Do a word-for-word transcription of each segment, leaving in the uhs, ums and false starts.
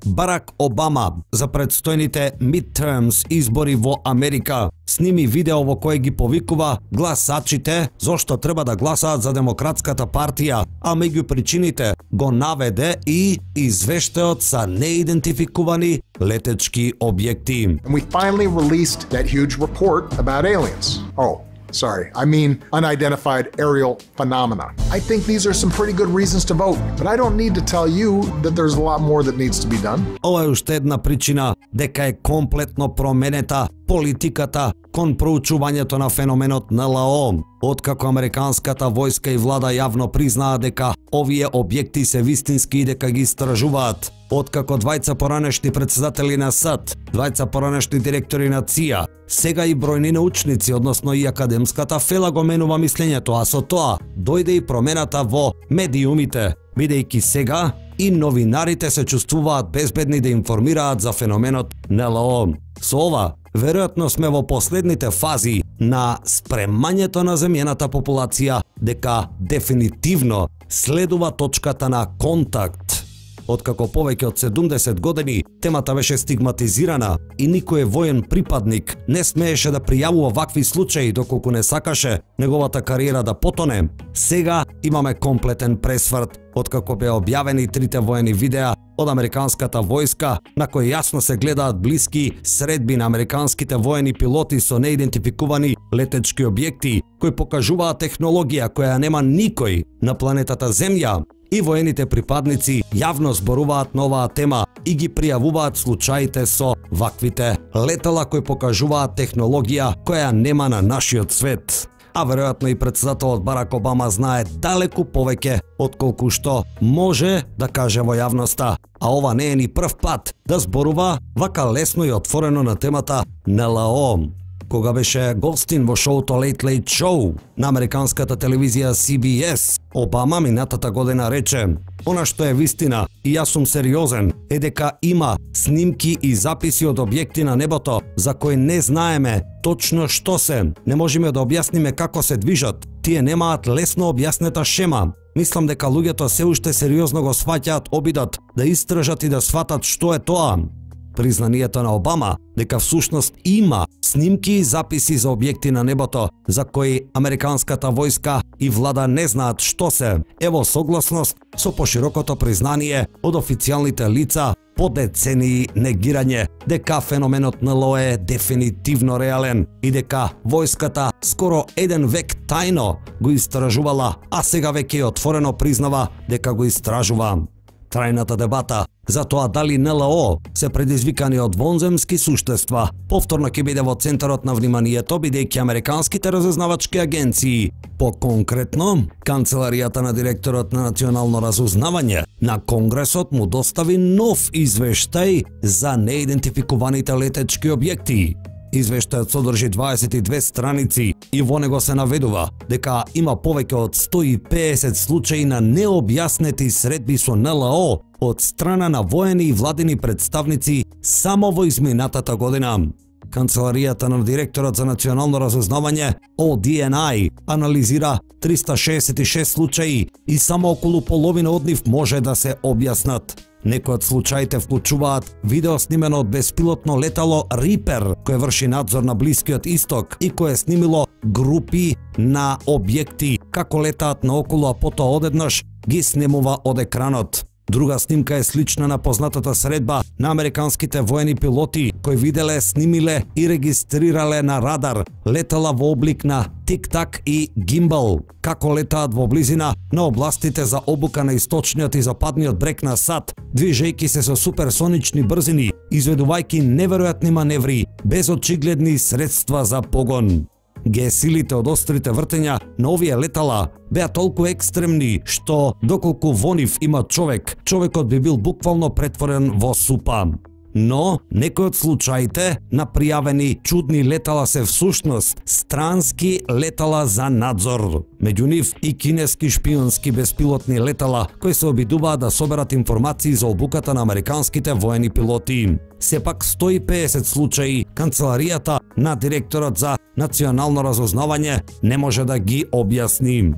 Барак Обама за предстојните midterms избори во Америка сними видео во кое ги повикува гласачите зошто треба да гласаат за Демократската партија, а меѓу причините го наведе и извештајот за неидентификувани летечки објекти. And we finally released that huge report about aliens. Oh, sorry, I mean unidentified aerial phenomena. I think these are some pretty good reasons to vote, but I don't need to tell you that there's a lot more that needs to be done. Ова е уште една причина дека е комплетно променета политиката кон проучувањето на феноменот Н Л О. Откако американската војска и влада јавно признаа дека овие објекти се вистински и дека ги истражуваат. Откако двајца поранешни председатели на САД, двајца поранешни директори на Ц И А, сега и бројни научници, односно и академската фела го менува мислењето, а со тоа дојде и промената во медиумите, бидејќи сега и новинарите се чувствуваат безбедни да информираат за феноменот Н Л О. Со ова, веројатно сме во последните фази на спремањето на земјената популација дека дефинитивно следува точката на контакт. Откако повеќе од седумдесет години темата беше стигматизирана и никој воен припадник не смееше да пријавува вакви случаи доколку не сакаше неговата кариера да потоне, сега имаме комплетен пресврт откако беа објавени трите воени видеа од американската војска на кои јасно се гледаат блиски средби на американските воени пилоти со неидентификувани летечки објекти кои покажуваат технологија која нема никој на планетата Земја. И воените припадници јавно зборуваат на оваа тема и ги пријавуваат случаите со ваквите летала кои покажуваат технологија која нема на нашиот свет. А веројатно и председателот Барак Обама знае далеку повеќе отколку што може да каже во јавноста, а ова не е ни прв пат да зборува вака лесно и отворено на темата Н Л О. Кога беше гостин во шоуто Late Late Show на американската телевизија С Б С, Обама минатата година рече: "Она што е вистина, и јас сум сериозен, е дека има снимки и записи од објекти на небото за кои не знаеме точно што се. Не можеме да објасниме како се движат. Тие немаат лесно објаснета шема. Мислам дека луѓето се уште сериозно го сваќаат обидот да истражат и да сватат што е тоа." Признанието на Обама дека всушност има снимки и записи за објекти на небото за кои американската војска и влада не знаат што се, е во согласност со поширокото признание од официјалните лица по децении негирање дека феноменот Н Л О е дефинитивно реален и дека војската скоро еден век тајно го истражувала, а сега веќе и отворено признава дека го истражува. Трајната дебата за тоа дали Н Л О се предизвикани од вонземски суштества повторно ќе биде во центарот на вниманието, бидејќи американските разузнавачки агенции, по-конкретно канцеларијата на директорот на национално разузнавање на Конгресот му достави нов извештај за неидентификуваните летечки објекти. Извештајот содржи дваесет и две страници и во него се наведува дека има повеќе од сто и педесет случаи на необјаснети средби со Н Л О од страна на воени и владини представници само во изминатата година. Канцеларијата на директорот за национално разузнавање О Д Н I анализира триста шеесет и шест случаи и само околу половина од нив може да се објаснат. Некои од случаите вклучуваат видео снимено од беспилотно летало Рипер, кое врши надзор на Блискиот Исток и кое снимило групи на објекти како летаат наоколу, а потоа одеднаш ги снимува од екранот. Друга снимка е слична на познатата средба на американските воени пилоти кои виделе, снимиле и регистрирале на радар летала во облик на Тик-так и Гимбал, како летаат во близина на областите за обука на источниот и западниот брег на САД, движејќи се со суперсонични брзини, изведувајќи неверојатни маневри без очигледни средства за погон. Ге-силите од острите вртења на овие летала беа толку екстремни што доколку во нив има човек, човекот би бил буквално претворен во супа. Но некои од случаите на пријавени чудни летала се всушност странски летала за надзор. Меѓу нив и кинески шпионски беспилотни летала кои се обидуваат да соберат информации за обуката на американските воени пилоти. Сепак сто и педесет случаи канцеларијата на директорот за национално разузнавање не може да ги објасни.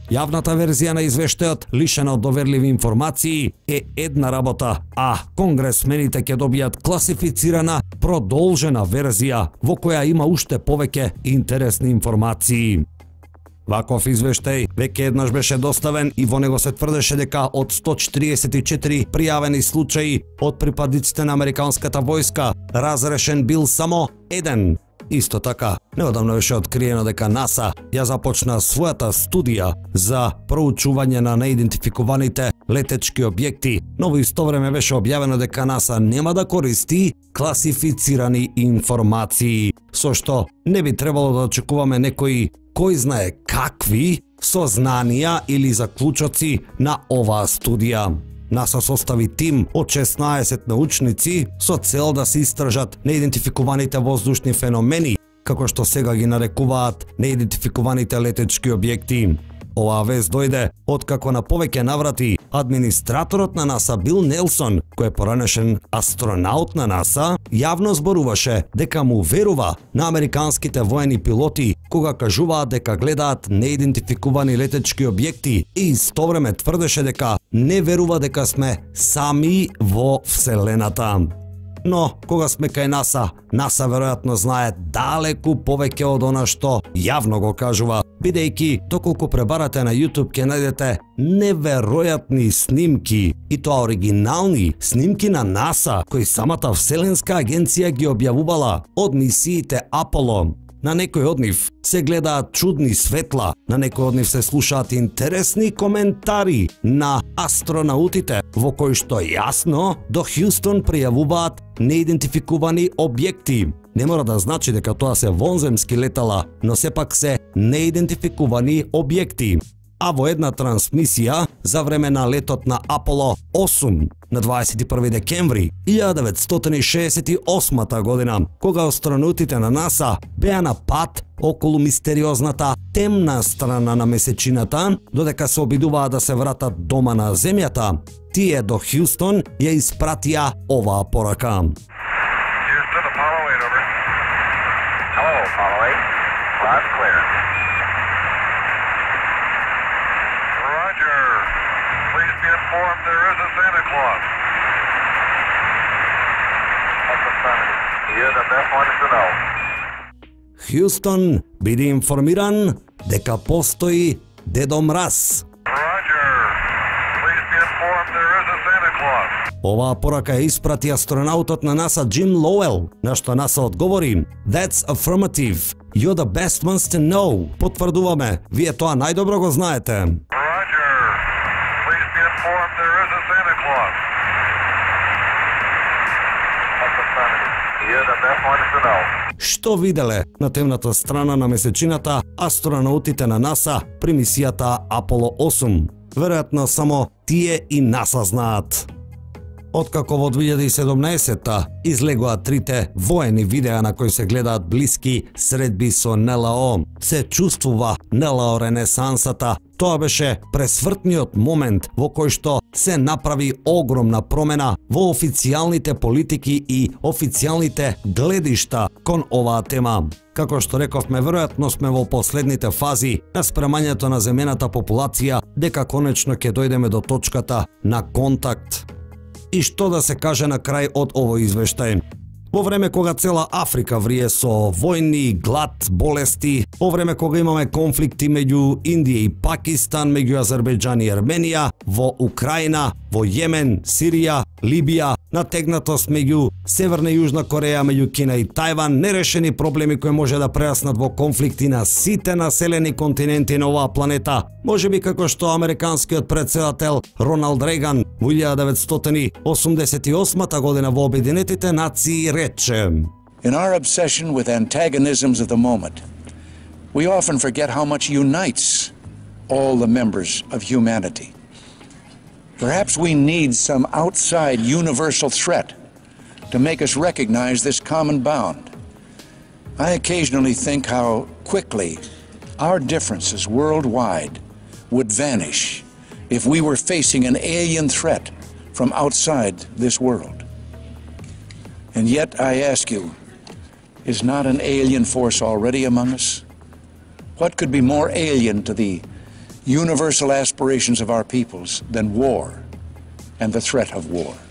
Јавната верзија на извештајот, лишена од доверливи информации, е една работа, а конгресмените ќе добијат класифицирана, продолжена верзија во која има уште повеќе интересни информации. Ваков извештај веќе еднаш беше доставен и во него се тврдеше дека од сто четиридесет и четири пријавени случаи од припадниците на американската војска, разрешен бил само еден. Исто така, неодамно беше откриено дека НАСА ја започна својата студија за проучување на неидентификуваните летечки објекти, но во исто време беше објавено дека НАСА нема да користи класифицирани информации, со што не би требало да очекуваме некои кој знае какви сознанија или заклучоци на оваа студија. НАСА состави тим од шеснаесет научници со цел да се истражат неидентификуваните воздушни феномени, како што сега ги нарекуваат неидентификуваните летечки објекти. Оваа вест дојде откако на повеќе наврати администраторот на НАСА Бил Нелсон, кој е поранешен астронаут на НАСА, јавно зборуваше дека му верува на американските воени пилоти кога кажуваат дека гледаат неидентификувани летечки објекти и истовреме тврдеше дека не верува дека сме сами во Вселената. Но, кога сме кај НАСА, НАСА веројатно знае далеку повеќе од она што јавно го кажува, бидејќи доколку пребарате на YouTube ќе најдете неверојатни снимки, и тоа оригинални снимки на НАСА, кои самата Вселенска агенција ги објавувала од мисиите Аполо. На некој од нив се гледаат чудни светла, на некој од нив се слушаат интересни коментари на астронаутите, во кои што јасно до Хјустон пријавуваат неидентификувани објекти. Не мора да значи дека тоа се вонземски летала, но сепак се неидентификувани објекти. А во една трансмисија за време на летот на Аполо осум на дваесет и први декември илјада деветстотини шеесет и осма година, кога астронаутите на НАСА беа на пат околу мистериозната темна страна на месечината, додека се обидуваа да се вратат дома на Земјата, тие до Хјустон ја испратија оваа порака. There is a Santa Claus. You're the best one to know. Хјустон, биди информиран дека постои Дедо Мраз. Roger. Please be informed there is a Santa Claus. Оваа порака ја испрати астронаутот на НАСА Джим Лоуел, на што НАСА одговори: That's affirmative. You're the best ones to know. Потврдуваме, вие тоа најдобро го знаете. Roger. Please be informed there is a Santa Claus. You're the best one to know. Што виделе на темната страна на месечината астронаутите на НАСА при мисијата Аполо осум? Веројатно само тие и НАСА знаат. Откако во две илјади и седумнаесетта излегоа трите воени видеа на кои се гледаат блиски средби со Н Л О, се чувствува Н Л О ренесансата. Тоа беше пресвртниот момент во кој што се направи огромна промена во официјалните политики и официјалните гледишта кон оваа тема. Како што рековме, веројатно сме во последните фази на спремањето на земјената популација, дека конечно ќе дојдеме до точката на контакт. И што да се каже на крај од овој извештај? Во време кога цела Африка врие со војни, глад, болести, во време кога имаме конфликти меѓу Индија и Пакистан, меѓу Азербејџан и Арменија, во Украина, во Јемен, Сирија, Либија, натегнатост меѓу Северна и Јужна Кореја, меѓу Кина и Тајван, нерешени проблеми кои може да прераснат во конфликти на сите населени континенти на оваа планета. Можеби како што американскиот претседател Роналд Реган во илјада деветстотини осумдесет и осма година во Обединетите нации рече: In our obsession with antagonisms of the moment, we often forget how much unites all the members of humanity. Perhaps we need some outside universal threat to make us recognize this common bound. I occasionally think how quickly our differences worldwide would vanish if we were facing an alien threat from outside this world. And yet, I ask you, is not an alien force already among us? What could be more alien to the universal aspirations of our peoples than war and the threat of war.